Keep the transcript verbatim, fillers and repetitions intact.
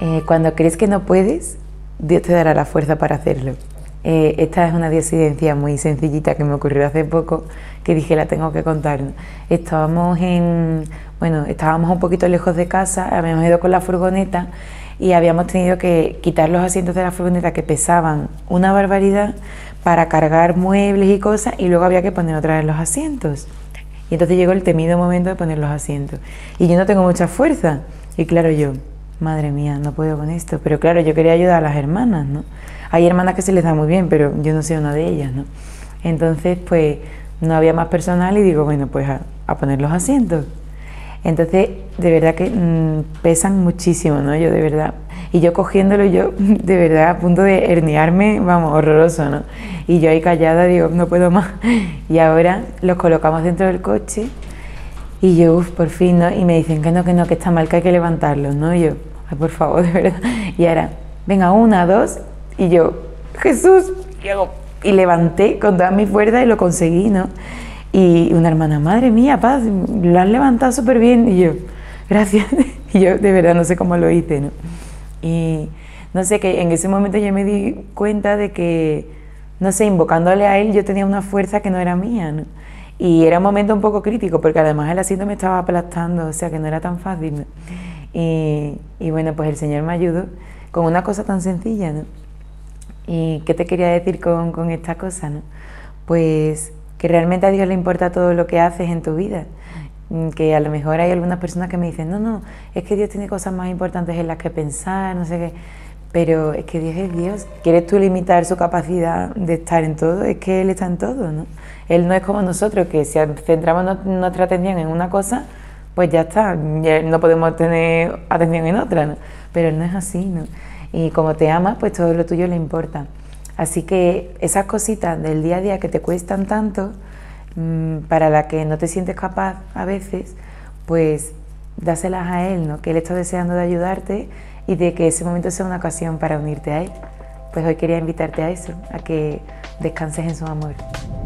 Eh, cuando crees que no puedes, Dios te dará la fuerza para hacerlo. Eh, esta es una diosidencia muy sencillita que me ocurrió hace poco, que dije la tengo que contar. Estábamos en, bueno, estábamos un poquito lejos de casa, habíamos ido con la furgoneta y habíamos tenido que quitar los asientos de la furgoneta que pesaban una barbaridad para cargar muebles y cosas, y luego había que poner otra vez los asientos. Y entonces llegó el temido momento de poner los asientos. Y yo no tengo mucha fuerza. Y claro, yo, madre mía, no puedo con esto. Pero claro, yo quería ayudar a las hermanas, ¿no? Hay hermanas que se les da muy bien, pero yo no soy una de ellas, ¿no? Entonces, pues, no había más personal y digo, bueno, pues a, a poner los asientos. Entonces, de verdad que mmm, pesan muchísimo, ¿no? Yo de verdad, y yo cogiéndolo, yo de verdad a punto de herniarme, vamos, horroroso, ¿no? Y yo ahí callada digo, no puedo más. Y ahora los colocamos dentro del coche y yo, uff, por fin, ¿no? Y me dicen que no, que no, que está mal, que hay que levantarlos, ¿no? Y yo, ay, por favor, de verdad. Y ahora, venga, una, dos, y yo, Jesús, y, hago, y levanté con toda mi fuerza y lo conseguí, ¿no? Y una hermana, madre mía, Paz, lo has levantado súper bien. Y yo, gracias. Y yo de verdad no sé cómo lo hice, ¿no? Y no sé, que en ese momento yo me di cuenta de que, no sé, invocándole a él yo tenía una fuerza que no era mía, ¿no? Y era un momento un poco crítico, porque además el asiento me estaba aplastando, o sea que no era tan fácil, ¿no? Y, y bueno, pues el Señor me ayudó con una cosa tan sencilla, ¿no? ¿Y qué te quería decir con, con esta cosa, no? Pues que realmente a Dios le importa todo lo que haces en tu vida. Que a lo mejor hay algunas personas que me dicen, no, no, es que Dios tiene cosas más importantes en las que pensar, no sé qué. Pero es que Dios es Dios. ¿Quieres tú limitar su capacidad de estar en todo? Es que Él está en todo, ¿no? Él no es como nosotros, que si centramos nuestra atención en una cosa, pues ya está, ya no podemos tener atención en otra, ¿no? Pero Él no es así, ¿no? Y como te ama, pues todo lo tuyo le importa. Así que esas cositas del día a día que te cuestan tanto, mmm, para las que no te sientes capaz a veces, pues dáselas a Él, ¿no? Que Él está deseando de ayudarte y de que ese momento sea una ocasión para unirte a Él. Pues hoy quería invitarte a eso, a que descanses en su amor.